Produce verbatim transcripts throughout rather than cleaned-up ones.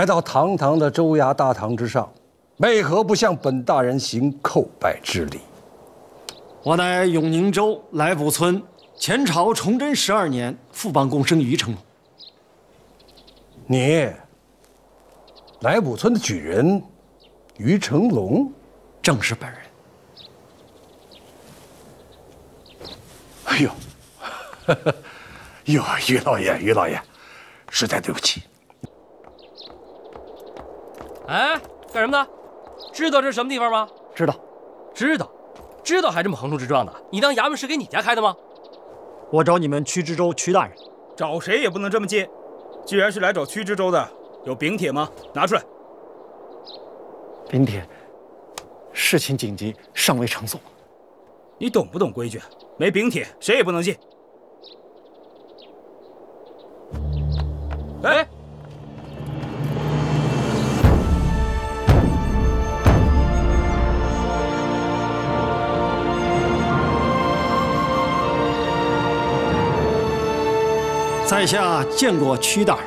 来到堂堂的州衙大堂之上，为何不向本大人行叩拜之礼？ 我乃永宁州来卜村前朝崇祯十二年副榜贡生于成龙。 你，来卜村的举人于成龙， 正是本人。 哎呦，呵呵哟，于老爷，于老爷，实在对不起。 哎，干什么呢？知道这是什么地方吗？ 知道， 知道，知道还这么横冲直撞的？你当衙门是给你家开的吗？ 我找你们曲知州曲大人， 找谁也不能这么接。既然是来找曲知州的，有禀帖吗？拿出来。 禀帖，事情紧急，尚未呈送。 你懂不懂规矩？没禀帖，谁也不能进。哎。 在下见过曲大人。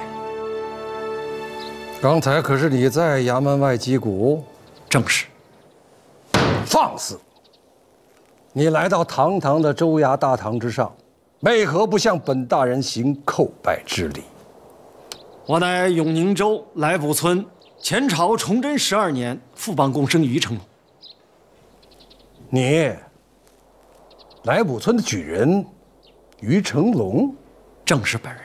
刚才可是你在衙门外击鼓？ 正是。 放肆！你来到堂堂的州衙大堂之上，为何不向本大人行叩拜之礼？ 我乃永宁州来卜村前朝崇祯十二年副榜贡生于成龙。 你，来卜村的举人于成龙。 正是本人。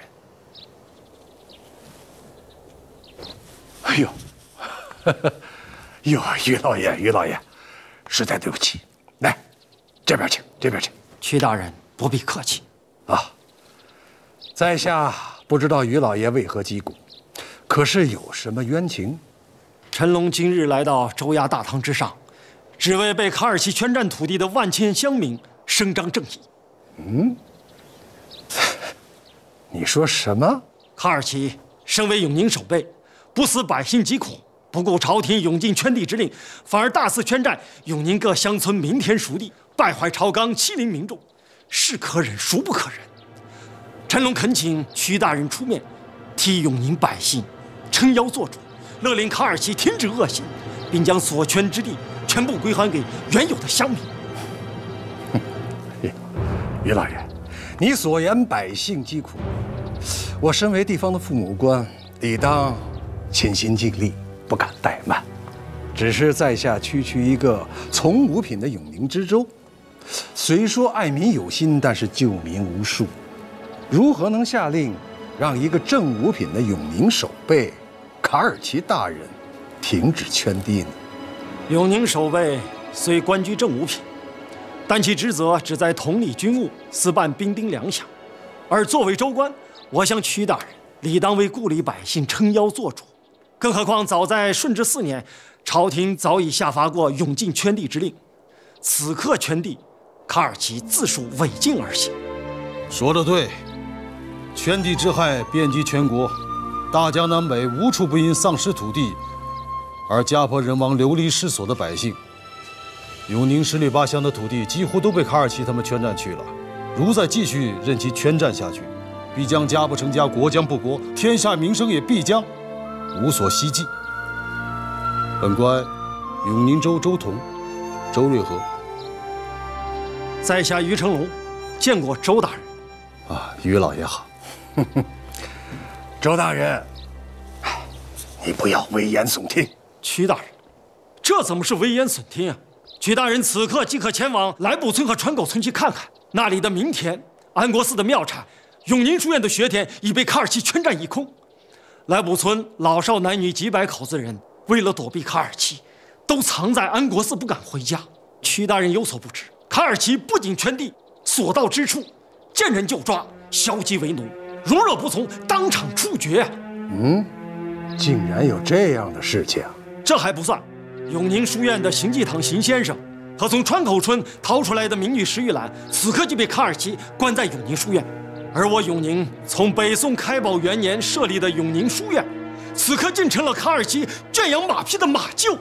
哎呦，呵呵哟，于老爷，于老爷，实在对不起。来，这边请，这边请。 曲大人不必客气。 啊，在下不知道于老爷为何击鼓，可是有什么冤情？ 陈龙今日来到州衙大堂之上，只为被卡尔奇圈占土地的万千乡民伸张正义。 嗯。 你说什么？ 卡尔奇身为永宁守备，不思百姓疾苦，不顾朝廷永靖圈地之令，反而大肆圈占永宁各乡村民田熟地，败坏朝纲，欺凌民众，是可忍，孰不可忍？陈龙恳请曲大人出面，替永宁百姓撑腰做主，勒令卡尔奇停止恶行，并将所圈之地全部归还给原有的乡民。 于老爷。 你所言百姓疾苦，我身为地方的父母官，理当尽心尽力，不敢怠慢。只是在下区区一个从五品的永宁知州，虽说爱民有心，但是救民无数，如何能下令让一个正五品的永宁守备卡尔奇大人停止圈地呢？ 永宁守备虽官居正五品。 但其职责只在统理军务、司办兵丁粮饷，而作为州官，我想曲大人理当为故里百姓撑腰做主。更何况早在顺治四年，朝廷早已下发过永靖圈地之令，此刻圈地，卡尔奇自属违禁而行。 说得对，圈地之害遍及全国，大江南北无处不因丧失土地而家破人亡、流离失所的百姓。 永宁十里八乡的土地几乎都被卡尔奇他们圈占去了，如再继续任其圈占下去，必将家不成家，国将不国，天下民生也必将无所希冀。本官永宁州州同周瑞和。 在下于成龙，见过周大人。 啊，于老爷好。 周大人，你不要危言耸听。 曲大人，这怎么是危言耸听啊？ 曲大人此刻即可前往来卜村和川口村去看看，那里的民田、安国寺的庙产、永宁书院的学田已被卡尔奇圈占一空。来卜村老少男女几百口子人，为了躲避卡尔奇，都藏在安国寺不敢回家。曲大人有所不知，卡尔奇不仅圈地，所到之处见人就抓，消极为奴，如若不从，当场处决啊！ 嗯，竟然有这样的事情？ 这还不算。 永宁书院的邢继堂邢先生和从川口村逃出来的民女石玉兰，此刻就被卡尔奇关在永宁书院。而我永宁从北宋开宝元年设立的永宁书院，此刻竟成了卡尔奇圈养马匹的马厩。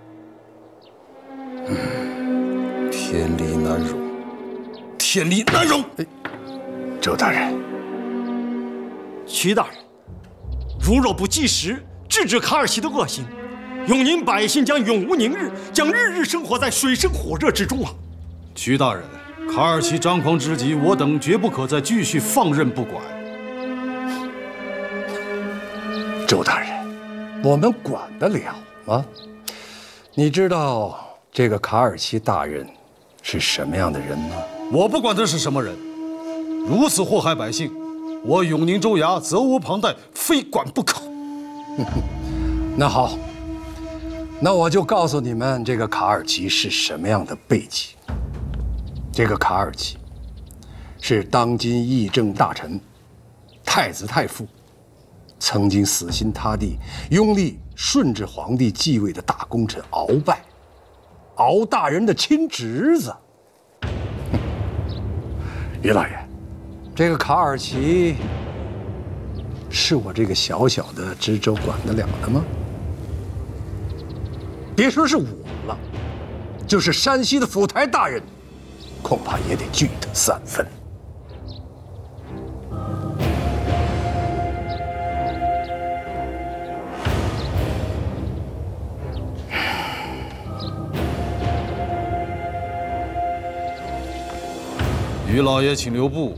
嗯，天理难容，天理难容！哎， 周大人， 曲大人，如若不计时制止卡尔奇的恶行，永宁百姓将永无宁日，将日日生活在水深火热之中啊！ 屈大人，卡尔奇张狂之极，我等绝不可再继续放任不管。 周大人，我们管得了吗？你知道这个卡尔奇大人是什么样的人吗？ 我不管他是什么人，如此祸害百姓，我永宁州衙责无旁贷，非管不可。 那好，那我就告诉你们，这个卡尔奇是什么样的背景。这个卡尔奇是当今议政大臣、太子太傅，曾经死心塌地拥立顺治皇帝继位的大功臣鳌拜，鳌大人的亲侄子。于老爷，这个卡尔奇是我这个小小的知州管得了的吗？别说是我了，就是山西的府台大人，恐怕也得惧他三分。 于老爷，请留步。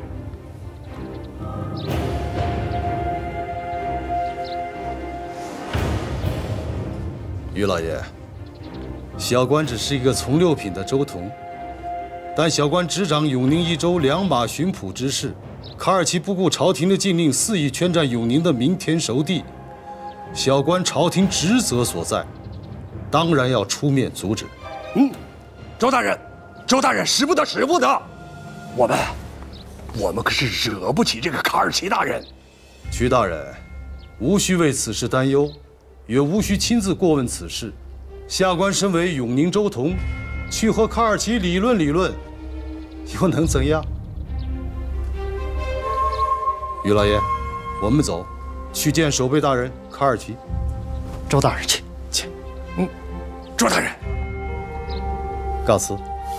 于老爷，小官只是一个从六品的州童，但小官执掌永宁一州两马巡捕之事。卡尔奇不顾朝廷的禁令，肆意圈占永宁的民田熟地，小官朝廷职责所在，当然要出面阻止。 嗯，周大人，周大人，使不得，使不得！我们，我们可是惹不起这个卡尔奇大人。 屈大人，无需为此事担忧，也无需亲自过问此事。下官身为永宁州童，去和卡尔奇理论理论，又能怎样？于老爷，我们走，去见守备大人卡尔奇。 周大人，请请。 嗯，周大人， 告辞。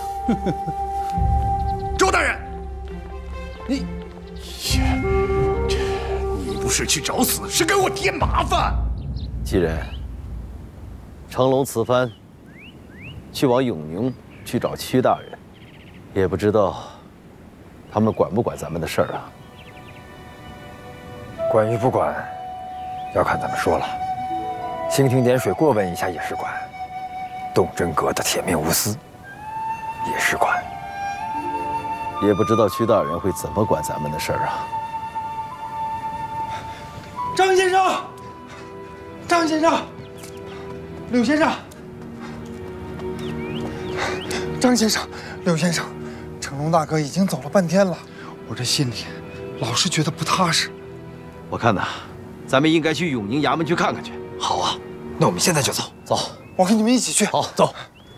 周大人，你，这你不是去找死，是给我添麻烦。 既然成龙此番去往永宁去找屈大人，也不知道他们管不管咱们的事儿啊？ 管与不管，要看咱们说了。蜻蜓点水过问一下也是管，动真格的铁面无私也是管。 也不知道屈大人会怎么管咱们的事儿啊？ 张先生，张先生，柳先生，张先生，柳先生，成龙大哥已经走了半天了，我这心里老是觉得不踏实。 我看呐，咱们应该去永宁衙门去看看去。 好啊，那我们现在就走。 走， 我跟你们一起去。 好，走。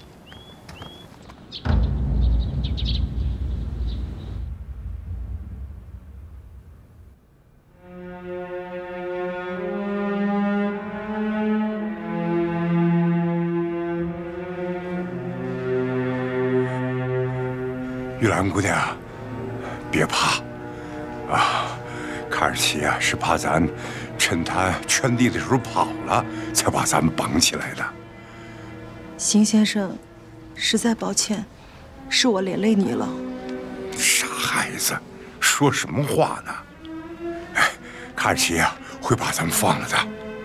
玉兰姑娘，别怕，啊，卡尔奇啊是怕咱趁他圈地的时候跑了，才把咱们绑起来的。 邢先生，实在抱歉，是我连累你了。 傻孩子，说什么话呢？哎，卡尔奇啊会把咱们放了的。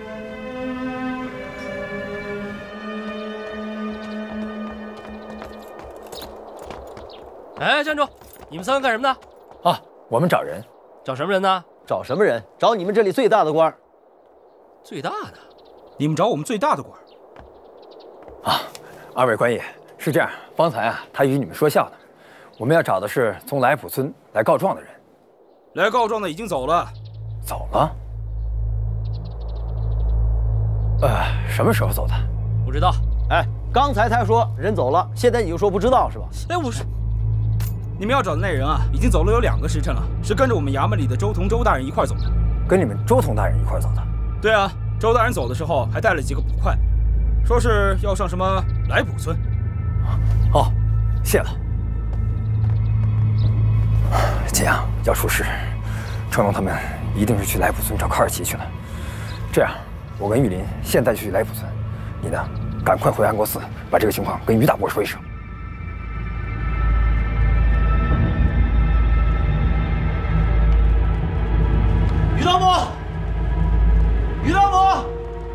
哎，站住！你们三个干什么呢？ 啊，我们找人。 找什么人呢？ 找什么人？找你们这里最大的官。 最大的？ 你们找我们最大的官？ 啊，二位官爷，是这样，方才啊，他与你们说笑呢。我们要找的是从来浦村来告状的人。 来告状的已经走了。 走了？呃，什么时候走的？ 不知道。 哎，刚才他说人走了，现在你就说不知道是吧？ 哎，我是。 你们要找的那人啊，已经走了有两个时辰了，是跟着我们衙门里的周同周大人一块走的。 跟你们周同大人一块走的？ 对啊，周大人走的时候还带了几个捕快，说是要上什么来浦村。 哦，谢了。这样要出事，成龙他们一定是去来浦村找卡尔奇去了。这样， 我跟玉林现在就去来浦村，你呢，赶快回安国寺，把这个情况跟于大伯说一声。 于大伯，于大伯，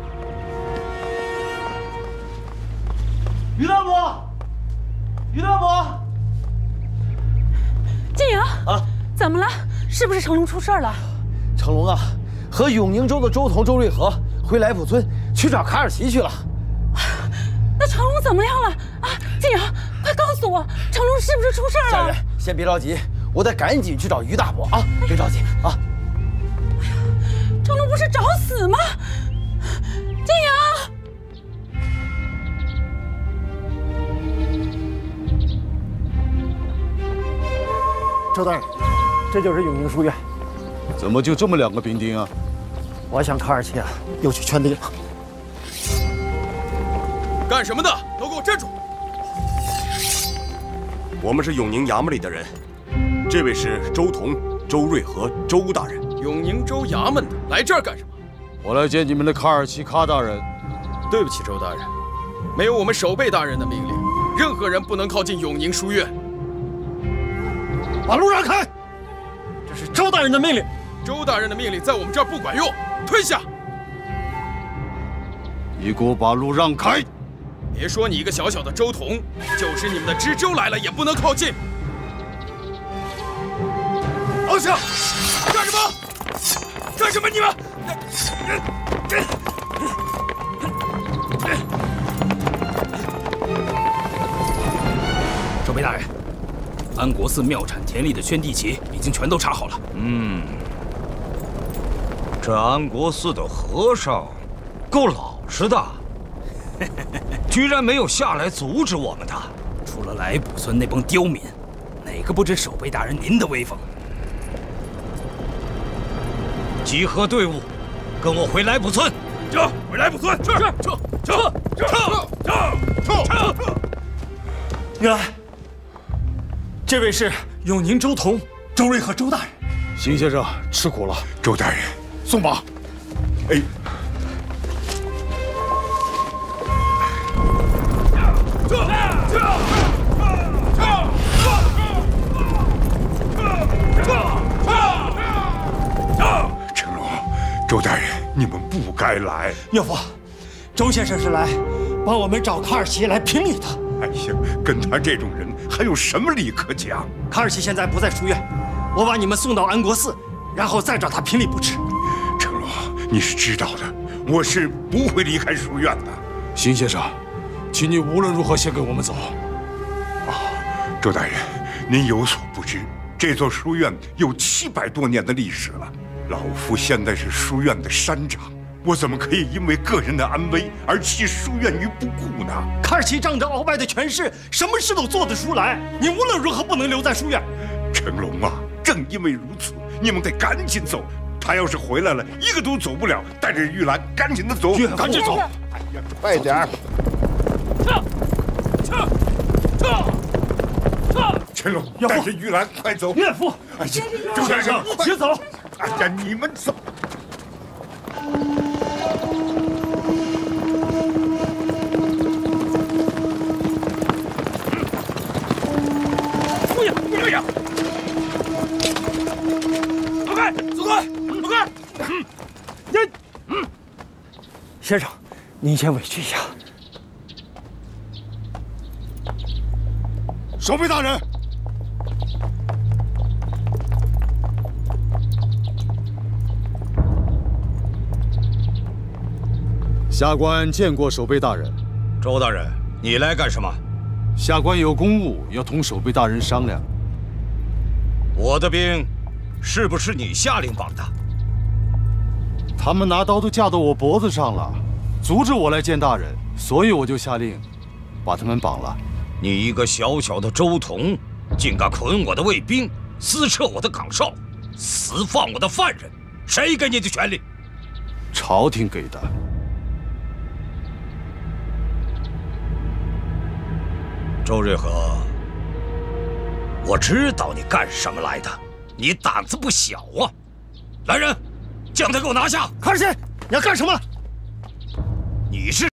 于大伯，于大伯， 晋阳啊， 怎么了？是不是成龙出事了？ 成龙啊，和永宁州的周彤、周瑞和回来浦村去找卡尔奇去了。 那成龙怎么样了？啊，晋阳，快告诉我，成龙是不是出事了？ 家人，先别着急，我得赶紧去找于大伯啊！别着急啊！ 成龙不是找死吗？晋阳。 周大人，这就是永宁书院。 怎么就这么两个兵丁啊？ 我想卡尔奇啊，又去圈地了。 干什么的？都给我站住！我们是永宁衙门里的人，这位是周彤、周瑞和周大人。 永宁州衙门的，来这儿干什么？ 我来见你们的卡尔奇卡大人。 对不起，周大人，没有我们守备大人的命令，任何人不能靠近永宁书院。 把路让开！这是周大人的命令。 周大人的命令在我们这儿不管用，退下！ 你给我把路让开！ 别说你一个小小的周彤，就是你们的知州来了也不能靠近。昂下！干什么？干什么？你们！ 守备大人。 安国寺庙产田里的圈地旗已经全都查好了。 嗯，这安国寺的和尚够老实的，居然没有下来阻止我们的。 除了来浦村那帮刁民，哪个不知守备大人您的威风？ 集合队伍，跟我回来浦村。 走，回来浦村。是，撤，撤，撤，撤，撤，撤。 原来。 这位是永宁周彤、周瑞和周大人。 邢先生吃苦了， 周大人， 送马。 哎，成龙，周大人，你们不该来。 岳父，周先生是来帮我们找卡尔奇来评理的。 哎呀，跟他这种人还有什么理可讲？ 卡尔奇现在不在书院，我把你们送到安国寺，然后再找他评理不迟。 成龙，你是知道的，我是不会离开书院的。 邢先生，请你无论如何先跟我们走。 啊，周大人，您有所不知，这座书院有七百多年的历史了。老夫现在是书院的山长。 我怎么可以因为个人的安危而弃书院于不顾呢？ 卡尔奇仗着鳌拜的权势，什么事都做得出来。你无论如何不能留在书院。 成龙啊，正因为如此，你们得赶紧走。他要是回来了，一个都走不了。带着玉兰，赶紧的走，赶紧走。哎呀，快点儿！ 撤！撤！撤！撤！ 成龙，带着玉兰，快走！ 岳父， 哎呀，周先生， 一起走！ 哎呀，你们走。 哎呀！走开！走开！走开！ 你，嗯，先生，您先委屈一下。 守备大人，下官见过守备大人。 周大人，你来干什么？ 下官有公务要同守备大人商量。 我的兵是不是你下令绑的？ 他们拿刀都架到我脖子上了，阻止我来见大人，所以我就下令把他们绑了。 你一个小小的周彤，竟敢捆我的卫兵，撕扯我的岗哨，私放我的犯人，谁给你的权利？ 朝廷给的。 周瑞和，我知道你干什么来的，你胆子不小啊！来人，将他给我拿下！ 卡尔奇，你要干什么？ 你是？